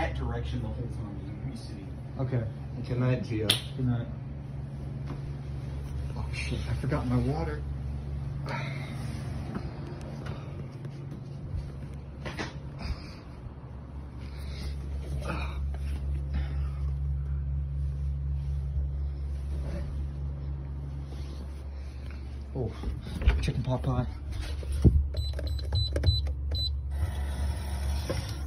that direction the whole time. You see. Okay. Good night, Gio. Good night. Oh shit, I forgot my water. Oh, chicken pot pie.